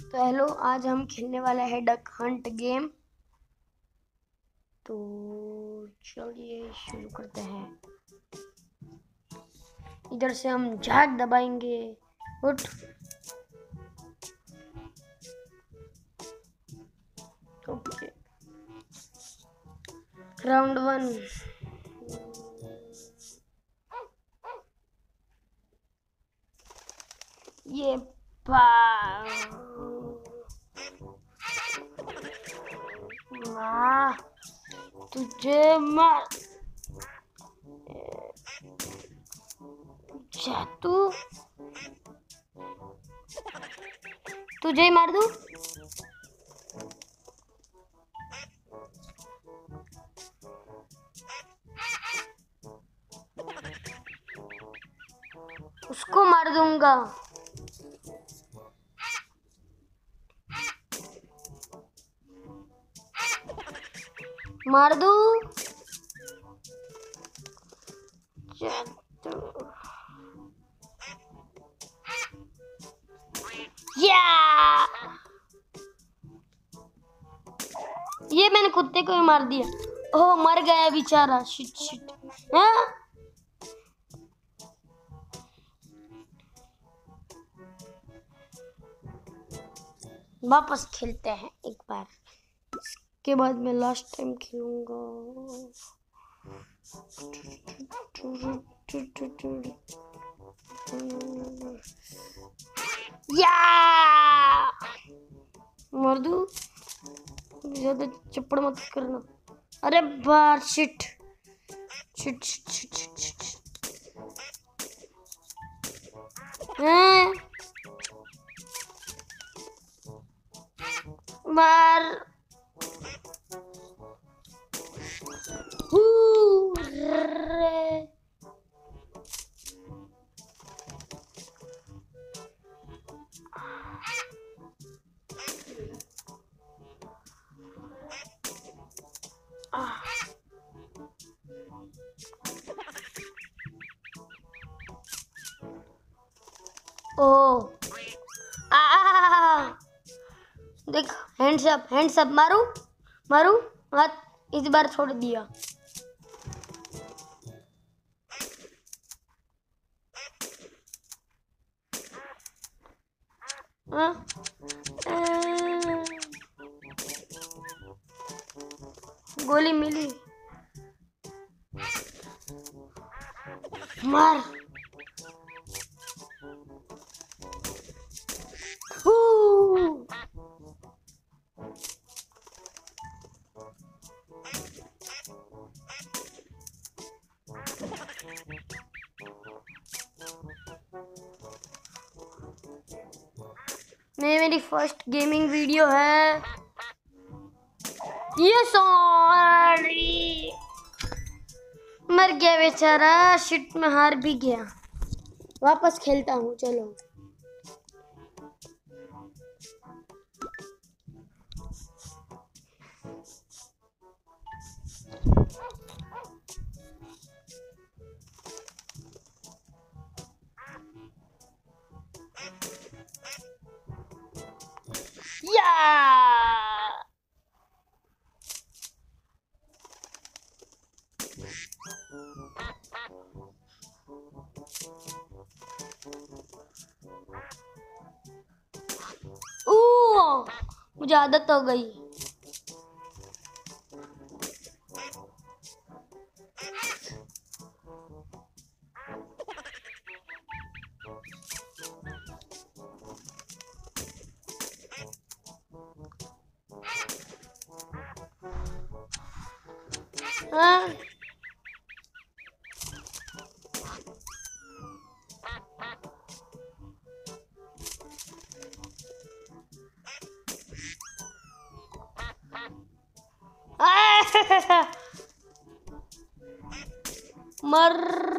तो हेलो, आज हम खेलने वाले हैं डक हंट गेम। तो चलिए शुरू करते हैं। इधर से हम झाग दबाएंगे। उठ। Okay, round 1। ये वाह, तुझे मार तू, तुझे ही मार दूं। उसको मार दूंगा। मार दूं। या, ये मैंने कुत्ते को ही मार दिया। ओह, मर गया बेचारा। Shit shit. हाँ? वापस खेलते हैं एक बार। इसके बाद मैं लास्ट टाइम खेलूंगा। या, मार दूं। ज्यादा चप्पड़ मत करना। अरे बार, shit shit shit shit shit shit. मार। ओ, देख, हैंड्स अप, हैंड्स अप। मारू मारू हाथ। इस बार छोड़ दिया। गोली मिली। मार। मेरी फर्स्ट गेमिंग वीडियो है ये। सॉरी, मर गया बेचारा। शिट, में हार भी गया। वापस खेलता हूँ, चलो। या, मुझे आदत हो गई। हाँ? मर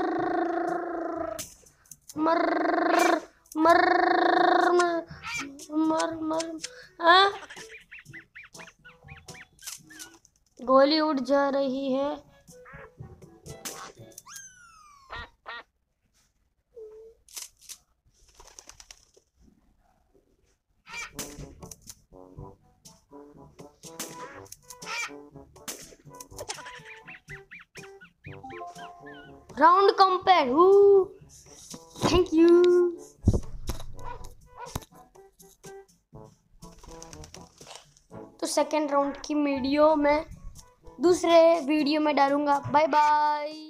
मर मर मर मर। हाँ? गोली उड़ जा रही है। Round compare thank you. तो सेकेंड राउंड की वीडियो मैं दूसरे वीडियो में डालूंगा। Bye bye.